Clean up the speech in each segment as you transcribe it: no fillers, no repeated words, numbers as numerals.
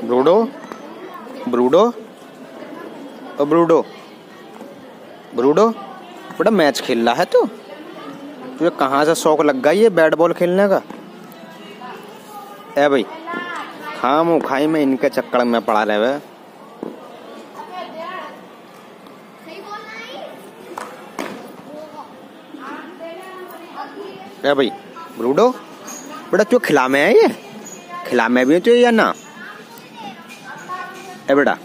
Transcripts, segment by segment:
ब्रूडो ब्रूडो ओ ब्रूडो ब्रूडो बड़ा मैच खेल रहा है तू। तुझे कहाँ से शौक लग गया ये बैट बॉल खेलने का? ए भाई खामो खाई में इनके चक्कर में पड़ा रहे। ए भाई ब्रूडो बेटा तू खिला में है, ये खिला में भी है तो या ना? ए बेटा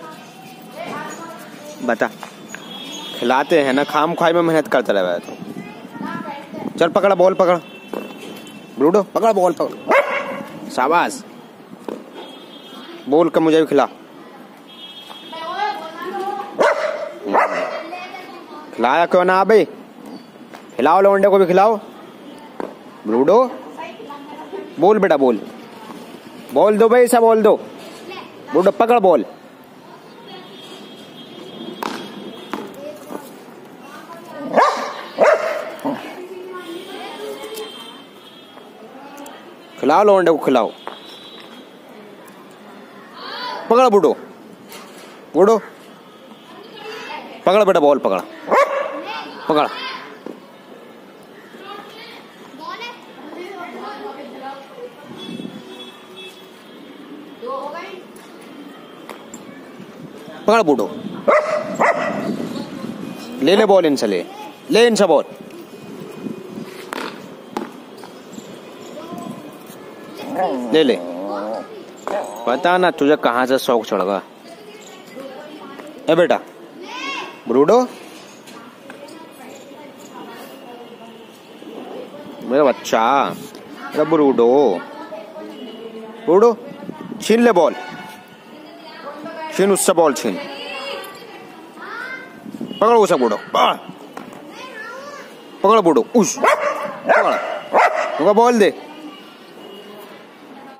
बता, खिलाते हैं ना, खाम खाई में मेहनत करते रहे तो। चल पकड़ बॉल, पकड़ ब्रूडो, पकड़ बॉल, पकड़, शाबाश। बॉल का मुझे भी खिला। खिलाया क्यों ना भाई? खिलाओ, लौंडे को भी खिलाओ। ब्रूडो बोल बेटा, बोल बोल दो भाई, ऐसा बोल दो। ब्रूडो पकड़ बॉल। खिलाओ लौंडे को, खिलाओ। पकड़ बूढ़ो, बूढ़ो पकड़ बेटा बॉल, पकड़ पकड़। पकड़ बूढ़ो, ले ले बॉल इनसे, ले इनसे बॉल। ले ले। पता ना तुझे कहाँ से शौक चढ़ गया। ए बेटा ब्रूडो, मेरा बच्चा, मेरा ब्रूडो, ब्रूडो छीन ले बॉल, छीन उससे बॉल, छीन। पकड़ उसे बूढ़ो, पकड़ बूढ़ो, उस पकड़, बॉल दे।